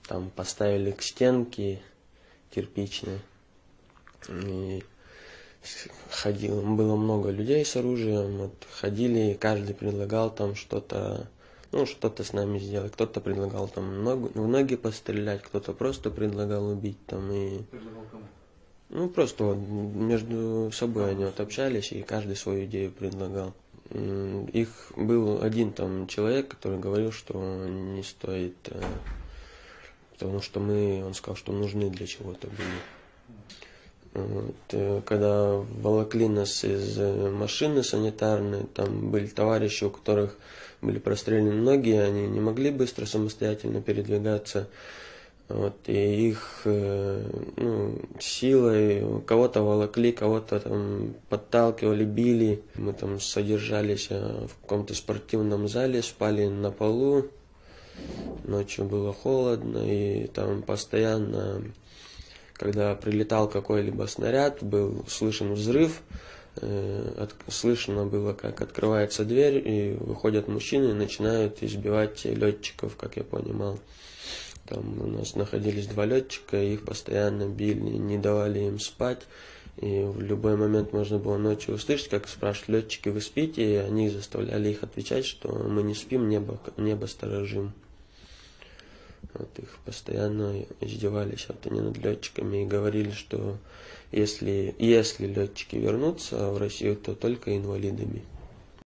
там поставили к стенке кирпичной. И было много людей с оружием, вот, ходили, и каждый предлагал там что-то, ну, что-то с нами сделать. Кто-то предлагал там в ноги пострелять, кто-то просто предлагал убить там. И... Предлагал кому? Ну, просто вот между собой они вот общались, и каждый свою идею предлагал. Их был один там человек, который говорил, что не стоит, потому что он сказал, что нужны для чего-то были. Вот, когда волокли нас из машины санитарной, там были товарищи, у которых были прострелены ноги, они не могли быстро самостоятельно передвигаться. Вот, и их силой кого-то волокли, кого-то там подталкивали, били. Мы там содержались в каком-то спортивном зале, спали на полу. Ночью было холодно, и там постоянно, когда прилетал какой-либо снаряд, был слышен взрыв, слышно было, как открывается дверь, и выходят мужчины и начинают избивать летчиков, как я понимал. Там у нас находились 2 летчика, их постоянно били, не давали им спать. И в любой момент можно было ночью услышать, как спрашивают летчики: вы спите? И они заставляли их отвечать, что мы не спим, небо сторожим. Вот их постоянно издевались вот они над летчиками и говорили, что если летчики вернутся в Россию, то только инвалидами.